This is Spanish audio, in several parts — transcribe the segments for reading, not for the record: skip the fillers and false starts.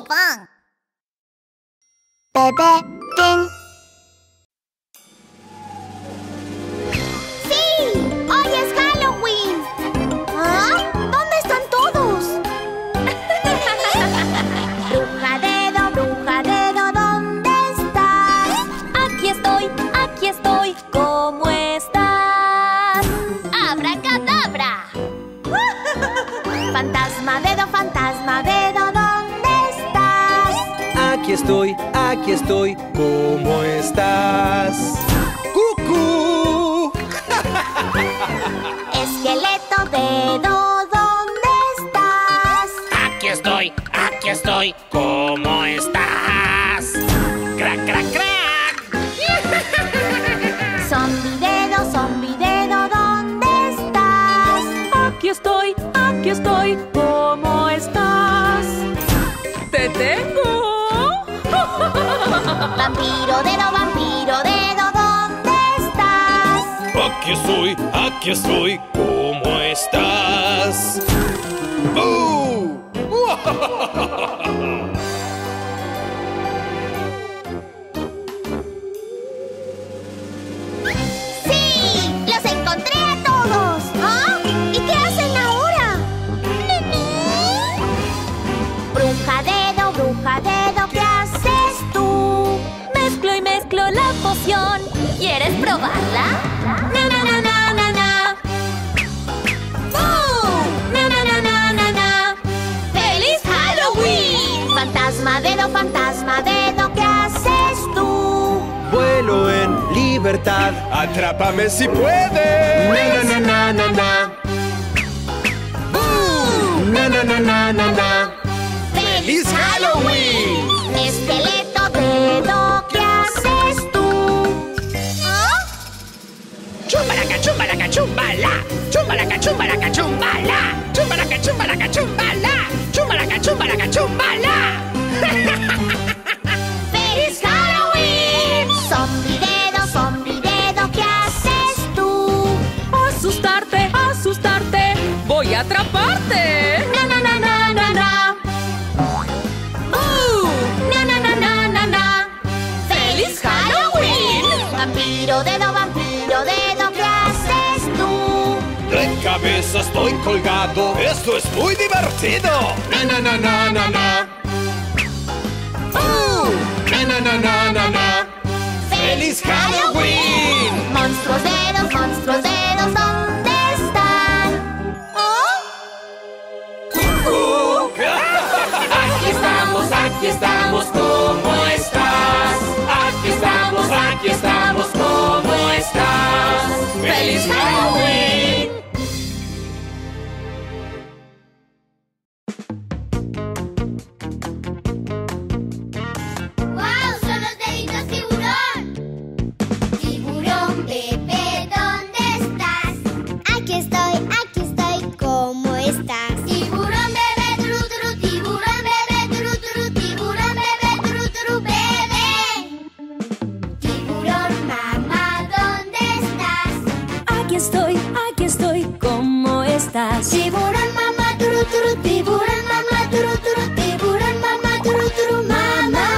Pan. Bebé Pin. ¡Sí! ¡Hoy es Halloween! ¿Ah? ¿Dónde están todos? Bruja dedo, ¿dónde estás? Aquí estoy, ¿cómo estás? ¡Abracadabra! Fantasma dedo, ¿dónde estás? Aquí estoy, ¿cómo estás? ¡Cucú! Esqueleto dedo, ¿dónde estás? Aquí estoy, ¿cómo estás? ¡Crack, crack, crack! Zombie dedo, ¿dónde estás? Aquí estoy, ¿cómo estás? ¡Te tengo! Vampiro dedo, ¿dónde estás? Aquí estoy, ¿cómo estás? ¡Oh! ¡Sí! ¡Los encontré a todos! ¿Ah? ¿Y qué hacen ahora? Bruja dedo, ¿qué haces tú? Mezclo y mezclo la poción. ¿Quieres probarla? ¡Na, na, na, na, na, na! ¡Bum! ¡Na, na, na, na, na, na! ¡Feliz Halloween! Fantasma dedo, ¿qué haces tú? Vuelo en libertad, atrápame si puedes. Na na na na na. ¡Bum! Na na na na na na. ¡Feliz Halloween! Esqueleto dedo, ¿qué haces tú? ¿Ah? ¡Chumbalaca, chumbalaca, chumbala! ¡Chumbalaca, chumbalaca, chumbala! ¡Chumbalaca, chumbalaca, chumbala! ¡Chumbalaca, chumbalaca, chumbala! ¡Feliz Halloween! Zombie dedo, ¿qué haces tú? Asustarte, voy a atraparte. ¡Na, na, na, na, na, na! ¡Na, na, na, na, na, na! ¡Feliz Halloween! Vampiro dedo, ¿qué haces tú? De cabeza estoy colgado, esto es muy divertido. Na na na na na na. Na na na na na na. ¡Feliz Halloween! Monstruos dedos, ¿dónde están? ¿Oh? Aquí estamos, ¿cómo estás? Aquí estamos, ¿cómo estás? ¡Feliz Halloween! ¡Wow! ¡Son los deditos tiburón! Tiburón bebé, ¿dónde estás? Aquí estoy, ¿cómo estás? Tiburón bebé, tru tru, tiburón bebé, tru tru, tiburón bebé, tru tru, bebé. Tiburón mamá, ¿dónde estás? Aquí estoy, ¿cómo estás? Tiburón mamá, tru tru, tiburón mamá, tru tru, tiburón mamá, tru tru, mamá.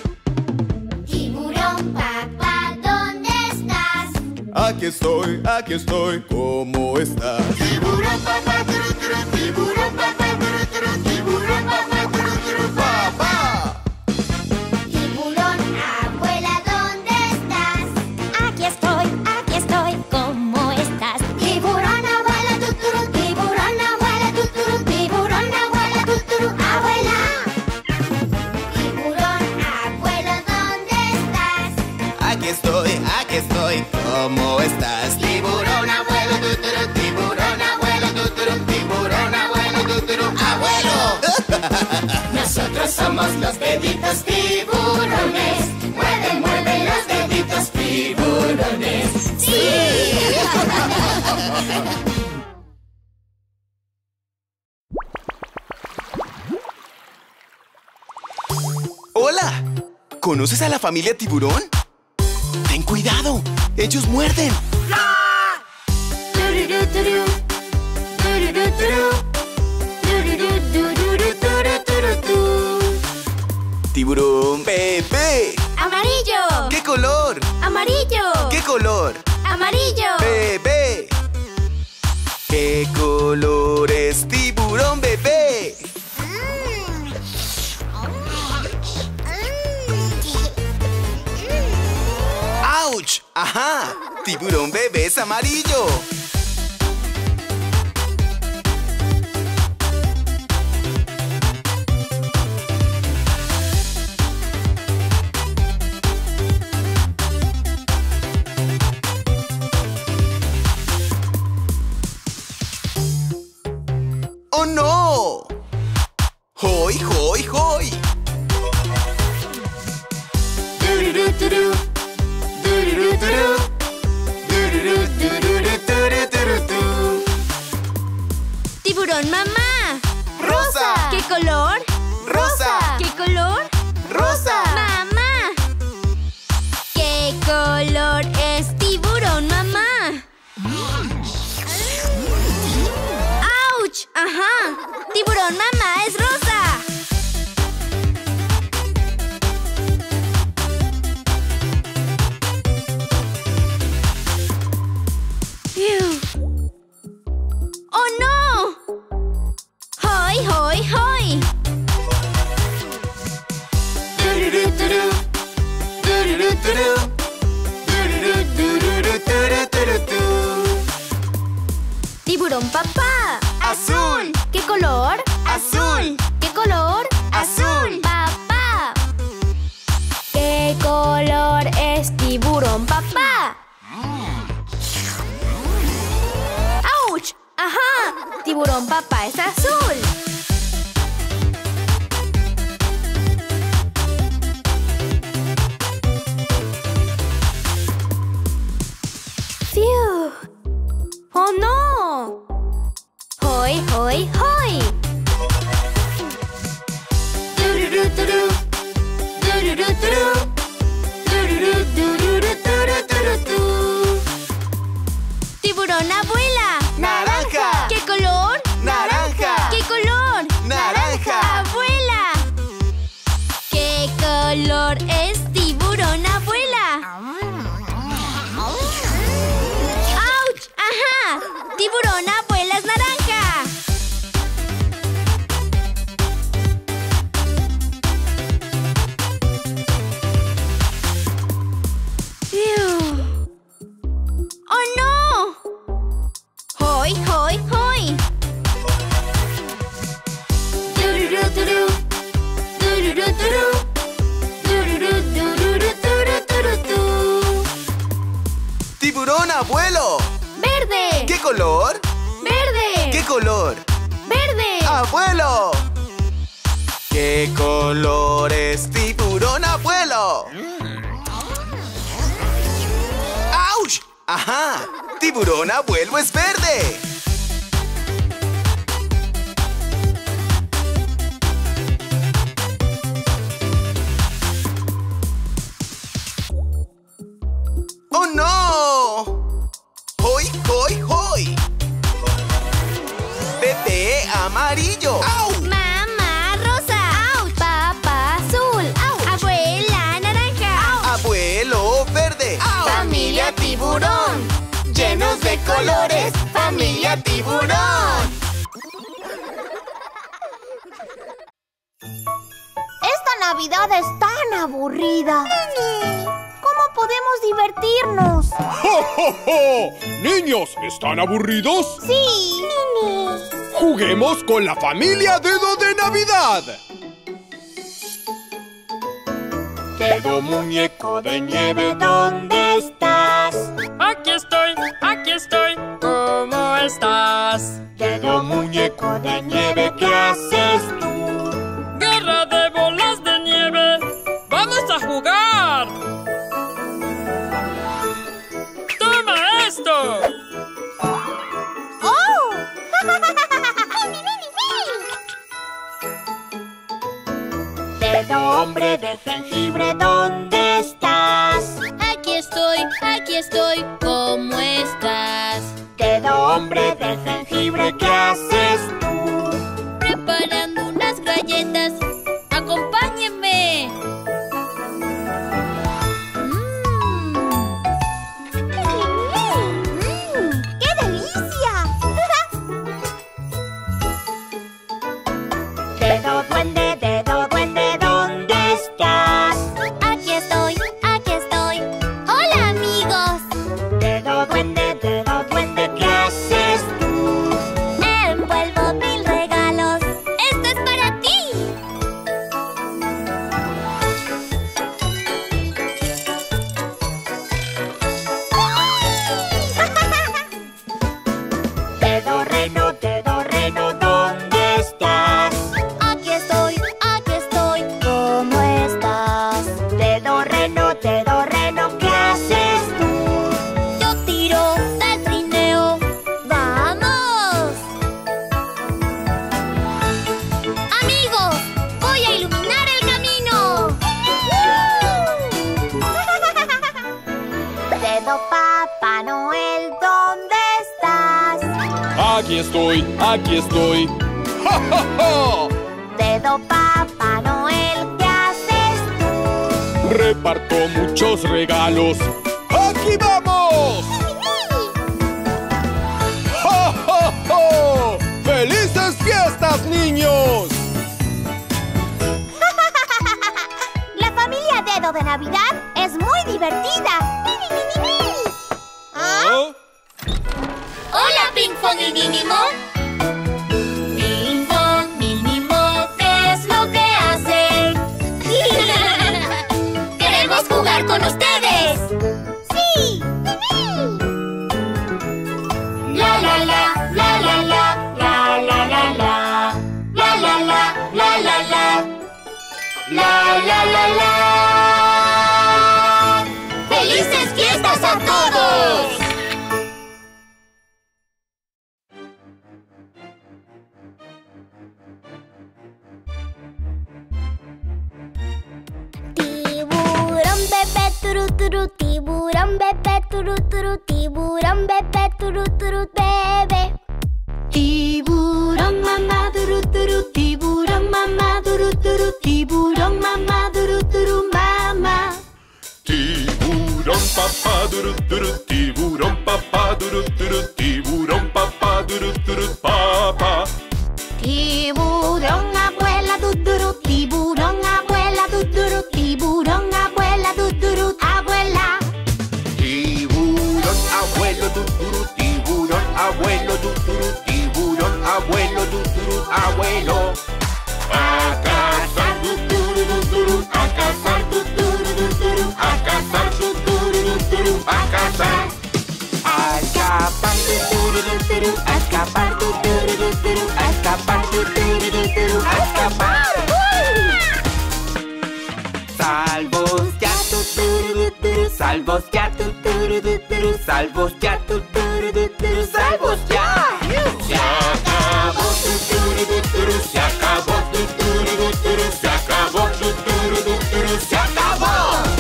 Tiburón papá, ¿dónde estás? Aquí estoy, ¿cómo estás? Tiburón papá, tru tru, tiburón papá, tru tru, tiburón papá, tru tru, papá. Tiburón abuela, ¿dónde estás? Aquí estoy, ¿cómo estás? Tiburón abuela, tuturu, tiburón abuela, tuturu, tiburón abuela, tuturu, abuela. Tiburón abuelo, ¿dónde estás? Aquí estoy, ¿cómo estás? Tiburón abuelo, tuturu, tiburón abuelo, tuturu, tiburón abuelo, tuturu, abuelo. Nosotros somos los deditos tiburones. Mueve los deditos tiburones. ¡Sí! ¡Hola! ¿Conoces a la familia tiburón? ¡Ten cuidado! ¡Ellos muerden! Tiburón bebé. ¡Amarillo! ¿Qué color? ¡Amarillo! ¿Qué color? ¡Amarillo! Bebé. ¿Qué color es tiburón bebé? ¡Auch! ¡Ajá! Tiburón bebé es amarillo. ¡Oh, no! ¡Hoy, hoy, hoy! ¡Dururuturu! ¡Dururuturu! ¡Dururuturu! ¡Tiburón mamá! ¡Rosa! ¿Qué color? ¡Rosa! ¿Qué color? ¡Rosa! ¡Mamá! ¿Qué color es tiburón mamá? ¡Auch! ¡Ajá! ¡Tiburón mamá es rosa! ¡Fiu! ¡Oh, no! ¡Hoy, hoy, hoy! ¡Dururuturu! ¡Dururuturu! ¡Dururuturu! ¡Tiburón papá! ¡Azul! ¿Qué color? ¡Azul! ¿Qué color? ¡Azul! ¡Papá! ¿Qué color es tiburón papá? ¡Auch! ¡Ajá! Tiburón papá es azul. ¡Fiu! ¡Oh, no! ¡Hoy, hoy, hoy! ¡Dururuturu! ¡Dururuturu! ¡Dururuturu! ¡Tiburón abuela! ¡Naranja! ¿Qué color? ¡Naranja! ¿Qué color? ¡Naranja! ¡Abuela! ¿Qué color es tiburón abuela? ¡Auch! ¡Ajá! ¡Tiburón abuela es naranja! ¡Fiu! ¡Oh, no! ¡Hoy, hoy, hoy! ¡Dururuturu! ¡Dururuturu! ¡Dururuturu! ¡Tiburón abuelo! ¡Verde! ¿Qué color? ¡Verde! ¿Qué color? ¡Verde! ¡Abuelo! ¿Qué color es tiburón abuelo? ¡Auch! ¡Ajá! ¡Tiburón abuelo es verde! ¡Oh, no! ¡Hoy, hoy, hoy! Bebé amarillo. ¡Au! Mamá rosa. ¡Auch! Papá azul. ¡Auch! Abuela naranja. Abuelo verde. ¡Au! Familia tiburón, llenos de colores, familia tiburón. Esta Navidad es tan aburrida. ¿Cómo podemos divertirnos? ¡Jo, jo, jo! Niños, ¿están aburridos? Sí. Juguemos con la familia Dedo de Navidad. Dedo muñeco de nieve, ¿dónde estás? Aquí estoy, ¿cómo estás? Dedo muñeco de nieve, ¿qué haces tú? ¡Guerra de bolas de nieve! ¡Vamos a jugar! ¡Toma esto! ¡Oh! Dedo hombre de jengibre, ¿dónde estás? Aquí estoy, ¿cómo estás? Dedo hombre de jengibre, ¿qué haces tú? Preparando unas galletas, acompáñenme. Aquí estoy, aquí estoy. ¡Ja, ja, ja! Dedo Papá Noel, ¿qué haces tú? Reparto muchos regalos. ¡Aquí vamos! ¡Ja, ja, ja! ¡Felices fiestas, niños! La familia Dedo de Navidad es muy divertida. ¿Ah? Hola, Ping Pong y Minimo. Ping Pong, Minimo, ¿qué es lo que hacen? ¡Queremos jugar con ustedes! ¡Sí! La la la, la la la, la la la la, la la la, la la la, la la la la. ¡Felices fiestas a todos! Tiburón bebé turu turu, tiburón bebé turu turu, tiburón bebé turu turu bebé. Tiburón mamá duru duru, tiburón mamá duru duru, tiburón mamá duru duru mamá. Tiburón papá duru duru, tiburón papá duru duru, tiburón papá duru duru papá. Tiburón abuela duduru, tiburón abuela duduru, tiburón abuela duduru abuela. Tiburón abuelo duduru, tiburón abuelo duduru, tiburón abuelo duduru abuelo. A cazar duduru duduru, a cazar duduru duduru, a cazar duduru duduru, a cazar. A escapar duduru duduru, a escapar duduru duduru, a escapar duduru duduru, a escapar. Salvos ya duduru duduru, salvos ya duduru duduru, salvos ya duduru duduru, salvos ya. Se acabó duduru duduru, se acabó duduru duduru, se acabó duduru duduru, se acabó.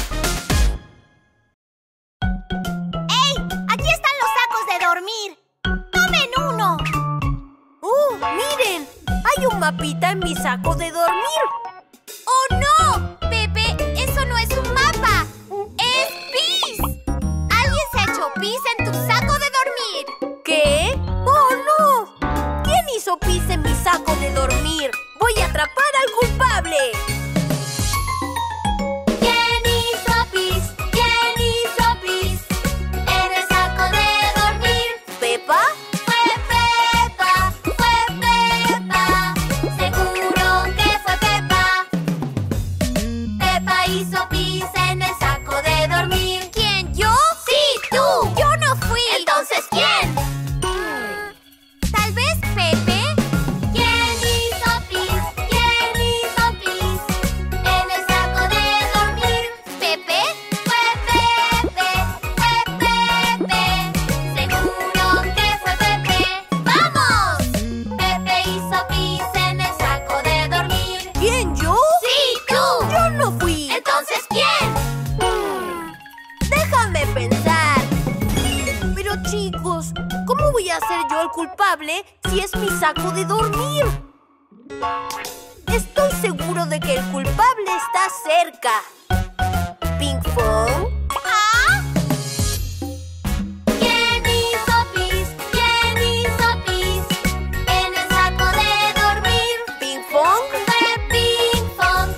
¡Ey! ¡Aquí están los sacos de dormir! ¡Tomen uno! ¡Miren! Hay un mapita en mi saco de dormir. ¡Oh, no! Pepe, eso no es un mapa. ¡Es pis! Alguien se ha hecho pis en tu saco de dormir. ¿Qué? ¡Oh, no! ¿Quién hizo pis en mi saco de dormir? ¡Voy a atrapar al culpable! ¿Quién hizo pis? ¿Quién hizo pis en el saco de dormir? ¿Pepa? Fue Pepa, seguro que fue Pepa. Pepa hizo pis en el saco de dormir. ¿Quién, yo? Sí, tú. Yo no fui. Entonces, ¿quién? Tal vez Pepe. ¿Quién hizo pis? ¿Quién hizo pis en el saco de dormir? ¿Pepe? Fue Pepe, seguro que fue Pepe. ¡Vamos! Pepe hizo pis en el saco de dormir. ¿Quién, yo? ¡Sí, tú! ¡Yo no fui! Entonces, ¿quién? Déjame pensar. Pero chicos, ¿cómo voy a ser yo el culpable si es mi saco de dormir? Estoy seguro de que el culpable está cerca. ¿Ping Pong? ¿Ah? ¿Quién hizo pis? ¿Quién hizo pis en el saco de dormir? ¿Ping Pong? Fue Ping Pong,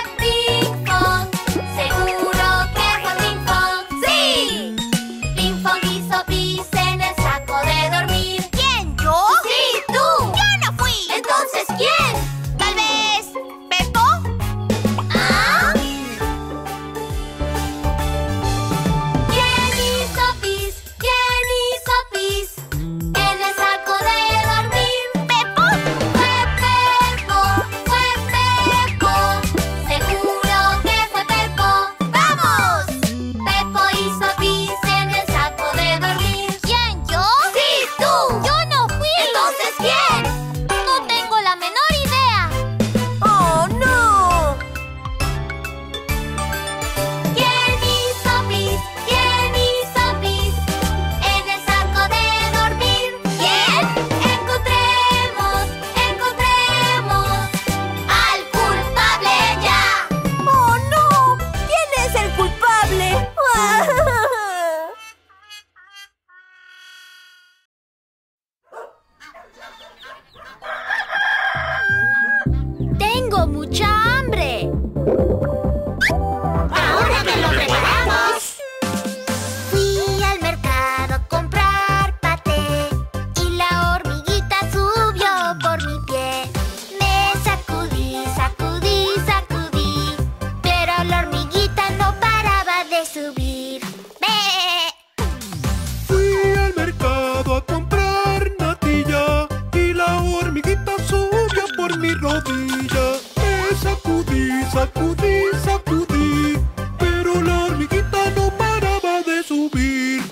seguro que fue Ping Pong. ¡Sí! Ping Pong hizo pis en el saco de dormir. ¿Quién, yo? Sí, tú. Yo no fui. Entonces, ¿quién? Tal vez Pepo. ¿Ah? sacudí, sacudí, pero la hormiguita no paraba de subir.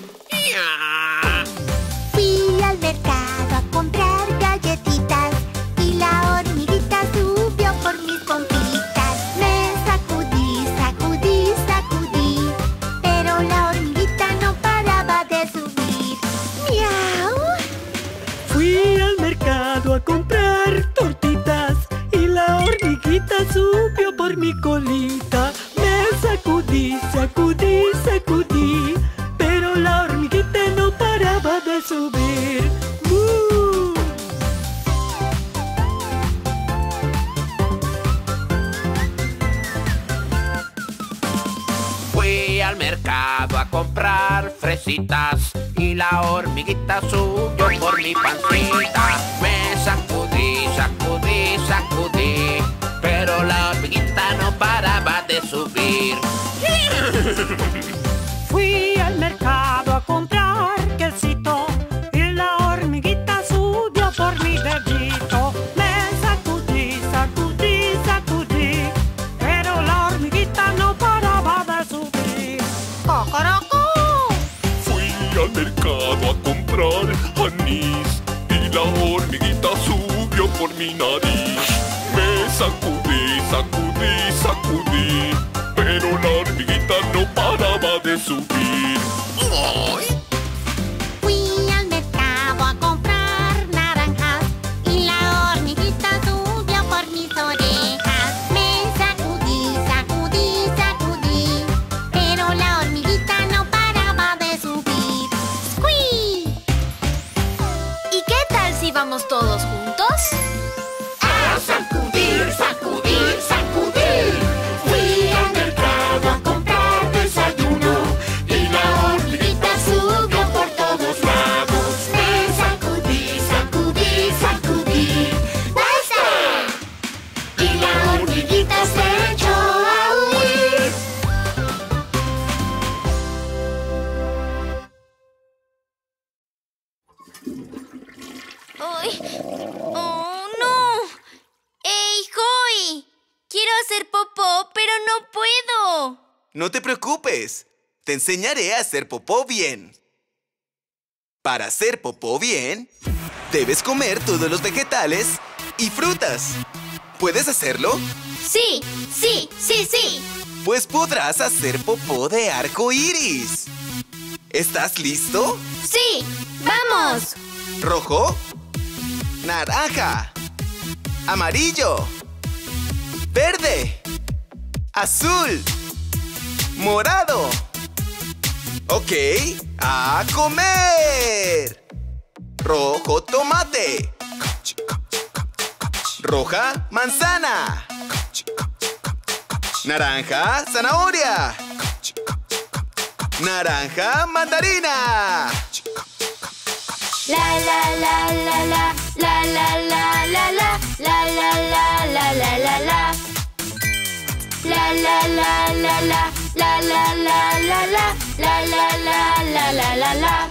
Fui al mercado a comprar galletitas y la hormiguita subió por mis pompitas. Me sacudí, sacudí, sacudí, pero la hormiguita no paraba de subir. ¡Miau! Fui al mercado a comprar tortitas y la hormiguita subió por mi colita. Me sacudí, sacudí, sacudí, pero la hormiguita no paraba de subir. Fui al mercado a comprar fresitas y la hormiguita subió por mi pancita. Me sacudí, sacudí, sacudí, pero la hormiguita no paraba de subir. Fui al mercado a comprar quesito y la hormiguita subió por mi dedito. Me sacudí, sacudí, sacudí, pero la hormiguita no paraba de subir. ¡Cocorocó! Fui al mercado a comprar anís y la hormiguita subió por mi nariz. Me sacudí, sacudí, sacudí, pero la hormiguita no paraba de subir. Fui al mercado a comprar naranjas y la hormiguita subió por mis orejas. Me sacudí, sacudí, sacudí, pero la hormiguita no paraba de subir. ¡Squee! ¿Y qué tal si vamos todos juntos? A sacudir, sacudir, sacudir. Fui al mercado a comprar desayuno y la hormiguita subió por todos lados. Me sacudí, sacudí, sacudí. ¡Basta! Y la hormiguita se echó a huir. ¡Ay! ¡Oh, no! ¡Ey, Joey! Quiero hacer popó, pero no puedo. No te preocupes. Te enseñaré a hacer popó bien. Para hacer popó bien, debes comer todos los vegetales y frutas. ¿Puedes hacerlo? Sí, sí, sí, sí. Pues podrás hacer popó de arco iris. ¿Estás listo? Sí, vamos. Rojo, naranja, amarillo, verde, azul, morado. Ok, a comer. Rojo, tomate. Roja, manzana. Naranja, zanahoria. Naranja, mandarina. La la la la la la la la la la la la la la la la la. La la la la la la la la la la la la la la la la.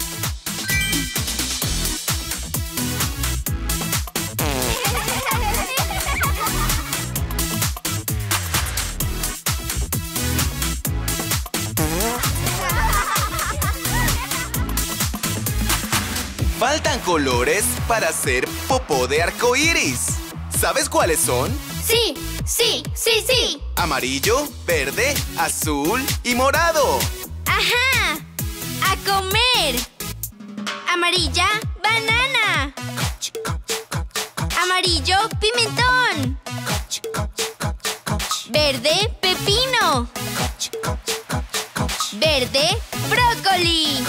Faltan colores para hacer popó de arco iris. ¿Sabes cuáles son? Sí, sí, sí, sí. Amarillo, verde, azul y morado. Ajá. A comer. Amarilla, banana. Amarillo, pimentón. Verde, pepino. Verde, brócoli.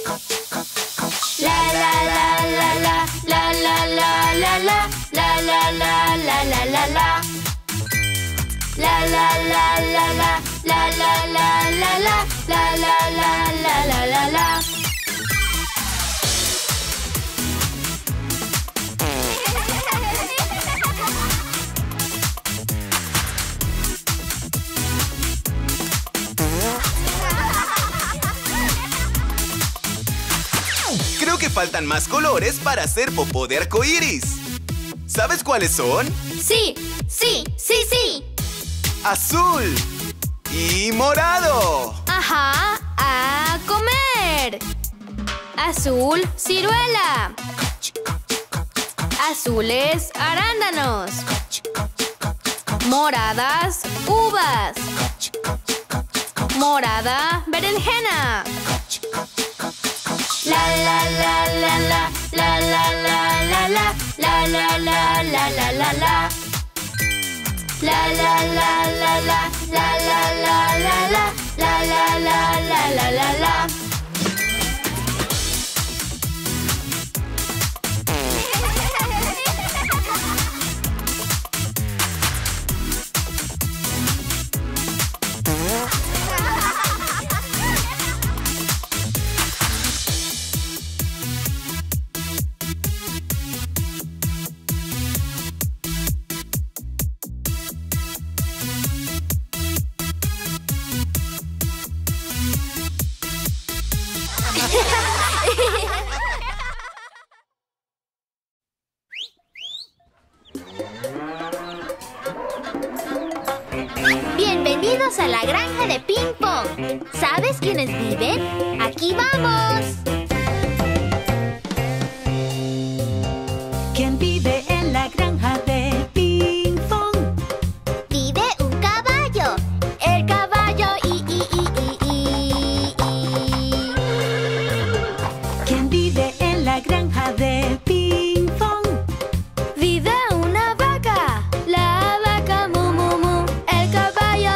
La la la la la la la la la la la la la la la la la. La la la la la la la la la la la la la la la la. Creo que faltan más colores para hacer popó de arco iris. ¿Sabes cuáles son? Sí, sí, sí, sí. azul y morado. Ajá, a comer. Azul, ciruela. Azules, arándanos. Moradas, uvas. Morada, berenjena. La la la la la la la la la la la la la la la la la. La la la la la la la la la la la la la la la la. Bienvenidos a la granja de Ping Pong. ¿Sabes quiénes viven? ¡Aquí vamos! ¿Quién vive en la granja de Ping Pong? Vive un caballo. El caballo ¿Quién vive en la granja de Ping Pong? Vive una vaca. La vaca mu mu mu. El caballo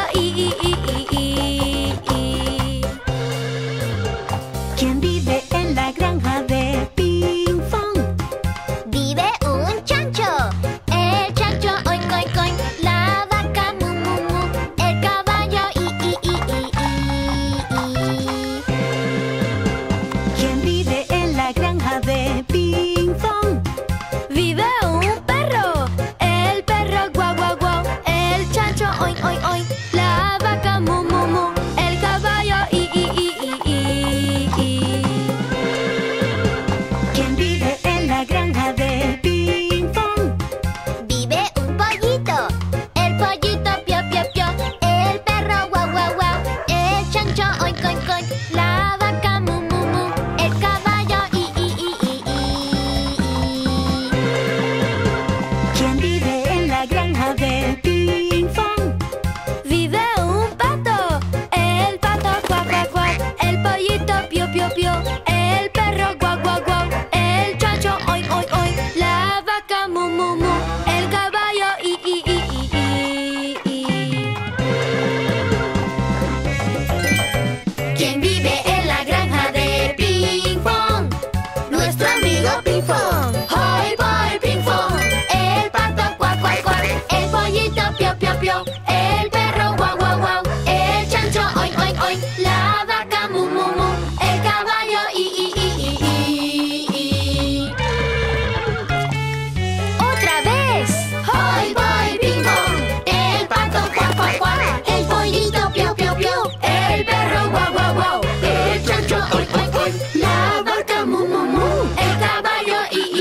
¿Quién vive en la granja de Ping Pong? Vive un chancho. El chancho oink oink oink. La vaca mu mu mu. El caballo ¿Quién vive en la granja de Ping Pong? Vive un perro. El perro guau guau guau. El chancho oink oink oink. La vaca mu mu mu. El caballo ¿Quién vive en la granja de Ping Pong? Vive un pollito. El pollito pio pio pio. El perro guau guau guau. El chancho oink oink oink. La vaca mu mu mu. El caballo ¿Quién vive en la granja de Ping Pong? Vive un pato. El pato cuac cuac cuac. El pollito pio pio pio. El perro guau guau guau. El chancho oink oink oink. La vaca mu mu mu. El caballo ¿Quién vive en la granja de Ping Pong? Nuestro amigo Ping Pong. Hoy voy Ping Pong. El pato cuac cuac cuac. El pollito pio pio pio. El perro guau guau guau. El chancho oink oink oink. La vaca mu mu mu. El caballo Otra vez. Hoy voy Ping Pong. El pato cuac cuac cuac. El pollito pio pio pio. El perro guau guau guau. El chancho oink oink oink. La vaca mu mu mu. El caballo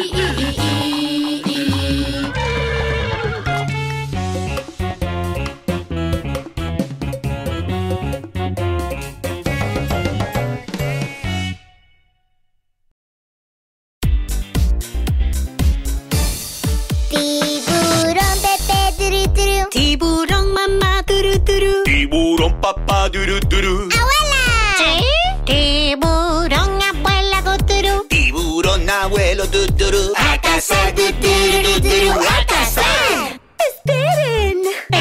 Tiburón Pepe turu turu. Tiburón mamá turu turu. Tiburón papá duru duru. ¡Abuela! Tiburón abuela tuturu. Tiburón abuelo tuturu. A cazar duru duru. A cazar. ¡Esperen!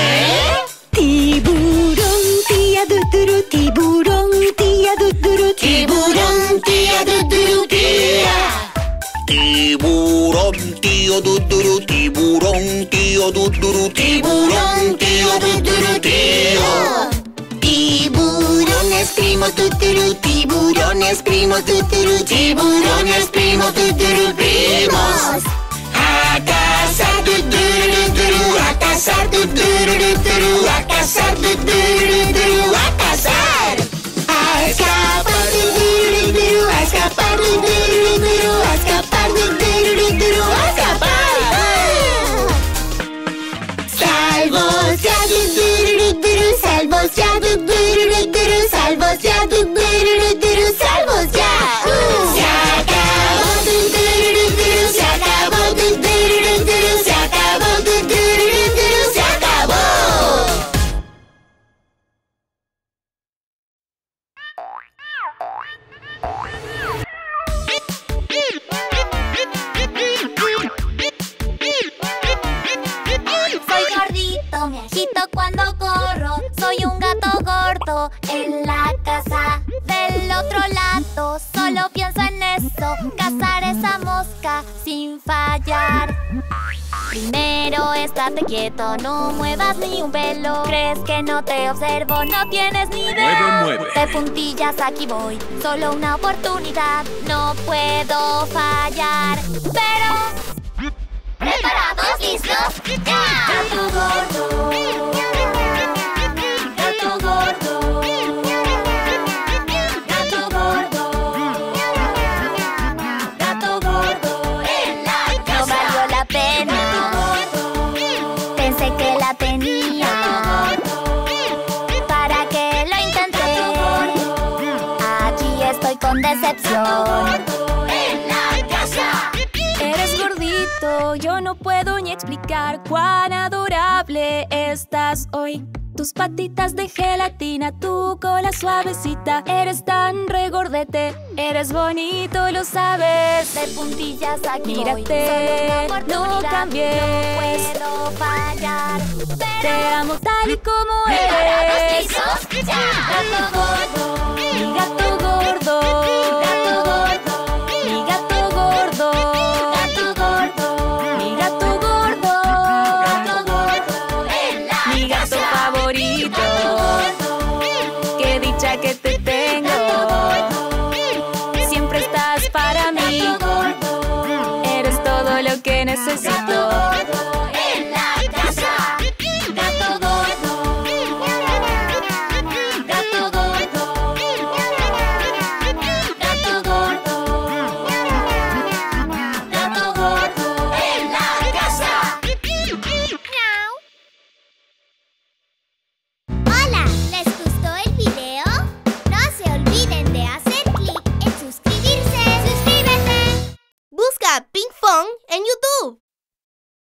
Tiburón tía tuturu. Tiburón tía tuturu. Tiburón tía duru tía. Tiburón tío duru. Tiburón tío duru. Tiburón tío duru tío. Tiburones primos tuturu. Tiburones primos tuturu. Tiburones primos tuturu primos. A cazar duru. A cazar duru. A cazar duru. A cazar. A escapar duru. A escapar duru. A escapar duru. A escapar. Salvo sea duru. Salvos ya, salvos ya, salvos ya. Se acabó, se acabó, se acabó, se acabó. Soy gordito, me agito cuando corro. Soy un gato gordo en la casa del otro lado. Solo pienso en eso, cazar esa mosca sin fallar. Primero estate quieto, no muevas ni un pelo. ¿Crees que no te observo? No tienes ni idea. Mueve. De puntillas aquí voy, solo una oportunidad, no puedo fallar. Pero... ¿preparados? ¿Listos? ¡Ya! Gato gordo, gato gordo, gato gordo, gato gordo en la casa. No valió la pena, pensé que la tenía. ¿Para qué lo intenté? Aquí estoy con decepción. En la casa. Eres gordito, yo no puedo ni explicar cuán adorable estás hoy. Tus patitas de gelatina, tu cola suavecita. Eres tan regordete, eres bonito, lo sabes. De puntillas aquí mírate, voy, no cambies. No puedo fallar. Te amo tal y como ¿preparados? eres. ¿Listos? ¡Ya! Gato gordo, Mi gato gordo, gato gordo, mi gato gordo, gato gordo, mi gato gordo, gato gordo en la mi gato casa. favorito. Qué dicha que te tengo. Siempre estás para mí. Eres todo lo que necesito.